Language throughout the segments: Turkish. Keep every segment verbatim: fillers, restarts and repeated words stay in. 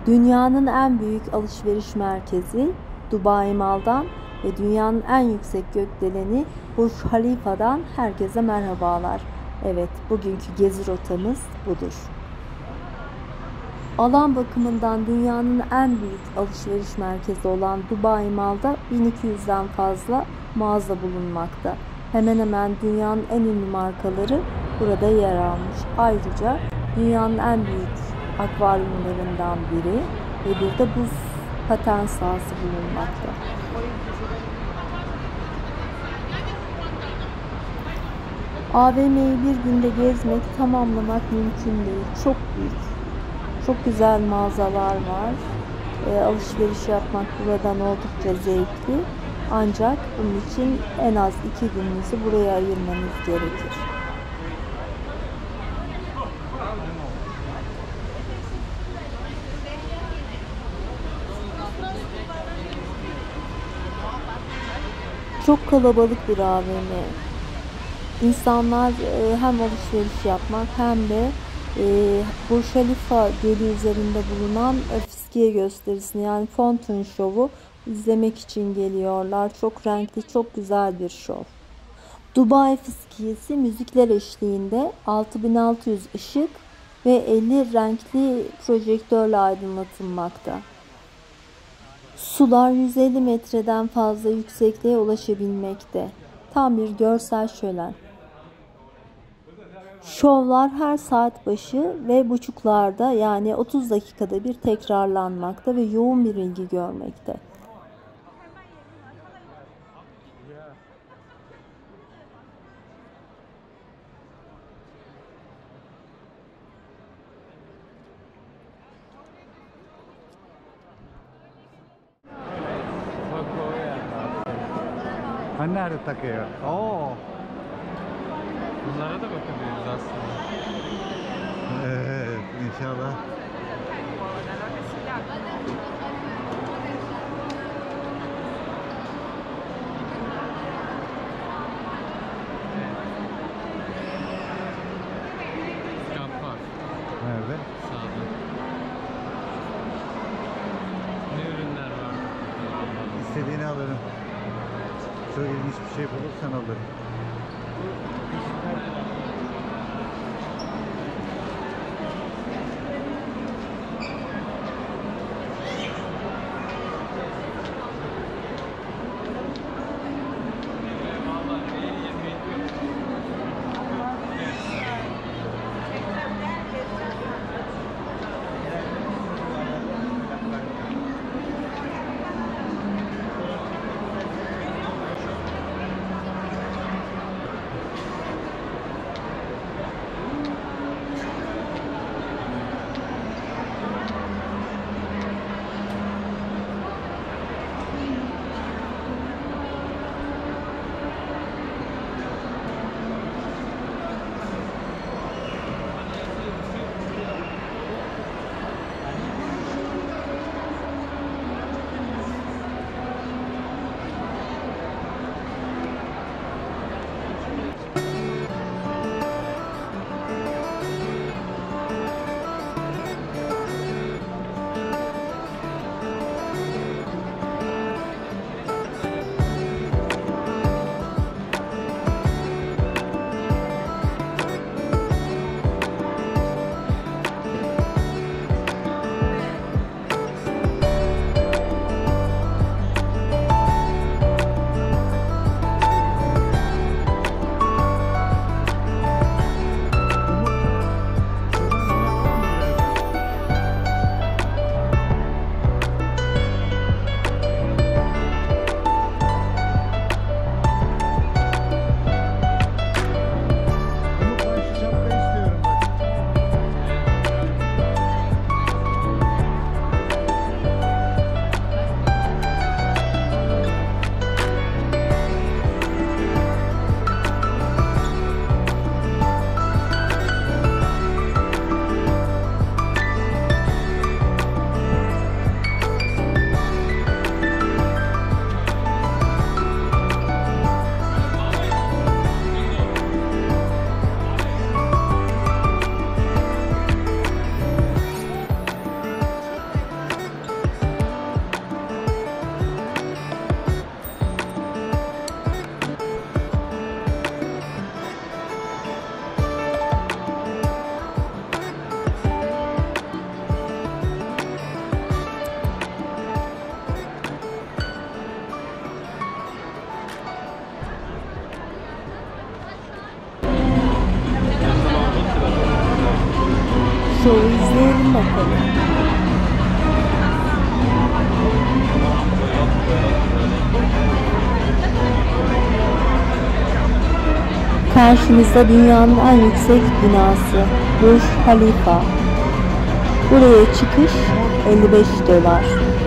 Dünyanın en büyük alışveriş merkezi Dubai Mall'dan ve dünyanın en yüksek gökdeleni Burj Khalifa'dan herkese merhabalar. Evet, bugünkü gezi rotamız budur. Alan bakımından dünyanın en büyük alışveriş merkezi olan Dubai Mall'da bin iki yüzden fazla mağaza bulunmakta. Hemen hemen dünyanın en ünlü markaları burada yer almış. Ayrıca dünyanın en büyük akvaryumlarından biri ve bir de buz paten sahası bulunmakta. A V M'yi bir günde gezmek, tamamlamak mümkün değil. Çok büyük. Çok güzel mağazalar var. E, alışveriş yapmak buradan oldukça zevkli. Ancak bunun için en az iki gününüzü buraya ayırmanız gerekir. Çok kalabalık bir A V M. İnsanlar e, hem alışveriş yapmak hem de e, Burj Khalifa Gölü üzerinde bulunan e, fiskiye gösterisini, yani Fountain Show'u izlemek için geliyorlar. Çok renkli, çok güzel bir şov. Dubai Fiskiyesi müzikler eşliğinde altı bin altı yüz ışık ve elli renkli projektörle aydınlatılmakta. Sular yüz elli metreden fazla yüksekliğe ulaşabilmekte. Tam bir görsel şölen. Şovlar her saat başı ve buçuklarda, yani otuz dakikada bir tekrarlanmakta ve yoğun bir ilgi görmekte. Ha, nerede takıyor? Oo. Bunlara da bakabiliriz aslında. Evet, inşallah. Kamp var. Nerede? Sağda. Ne ürünler var? İstediğini alırım. Çok ilginç bir şey bulursan alırım. Gidelim bakalım. Karşımızda dünyanın en yüksek binası Burj Khalifa. Buraya çıkış elli beş dolar.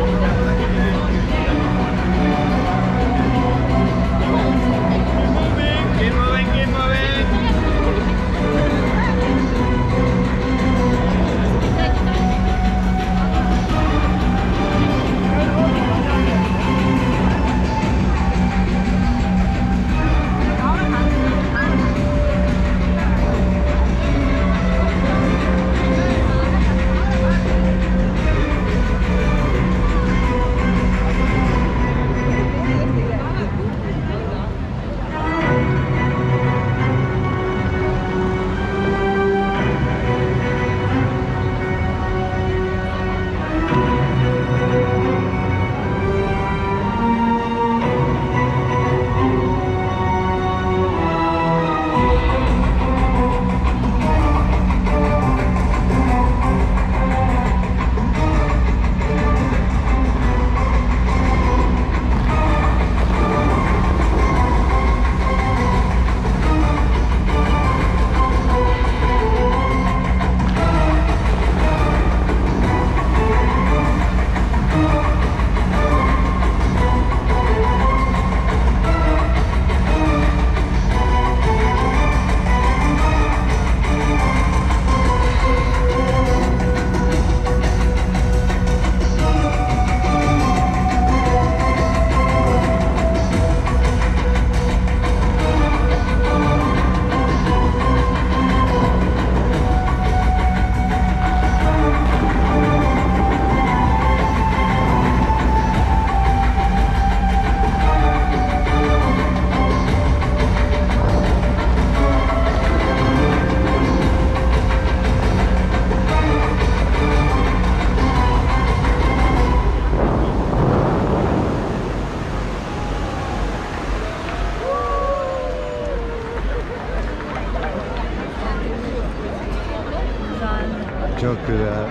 Çok güzel.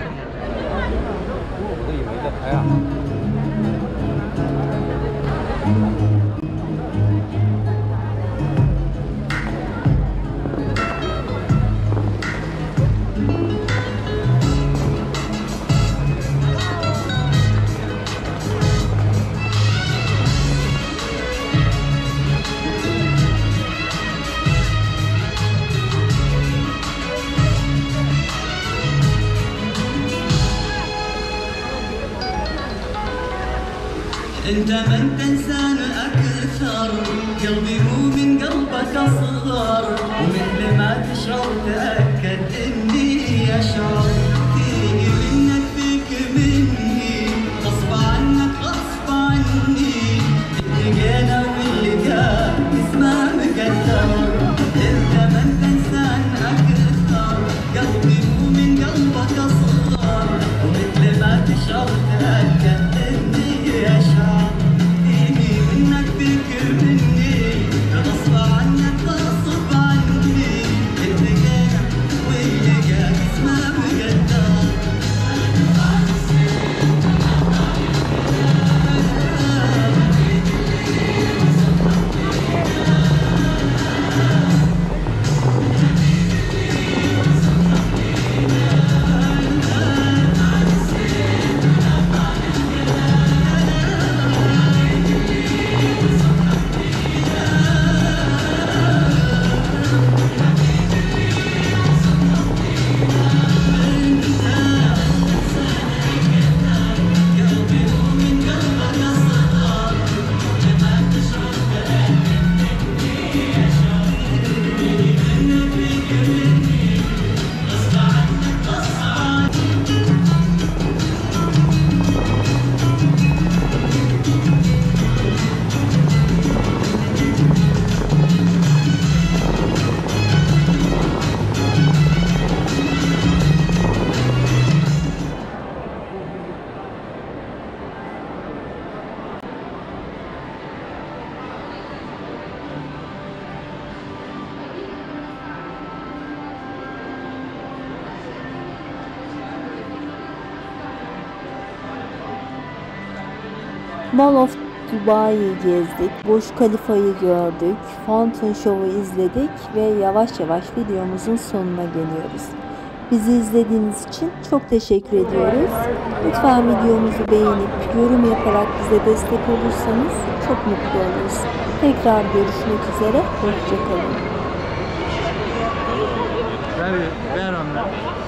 انت من تنسان اكثر، قلبي مو من قلبك اصغر، ومثل ما تشعر تاكد اني اشعر، فيني منك فيك مني، غصب عنك غصب عني، التقينا واللقاء اسمه مقدر. انت من تنسان اكثر، قلبي مو من قلبك اصغر، ومثل ما تشعر تاكد اني اشعر، فيني منك فيك مني، غصب عنك غصب عني، التقينا واللقاء اسمه مقدر. Mall of Dubai'yi gezdik, Burj Khalifa'yı gördük, Fountain Show'u izledik ve yavaş yavaş videomuzun sonuna geliyoruz. Bizi izlediğiniz için çok teşekkür ediyoruz. Lütfen videomuzu beğenip yorum yaparak bize destek olursanız çok mutlu oluruz. Tekrar görüşmek üzere, hoşça kalın. Ver, ver onları.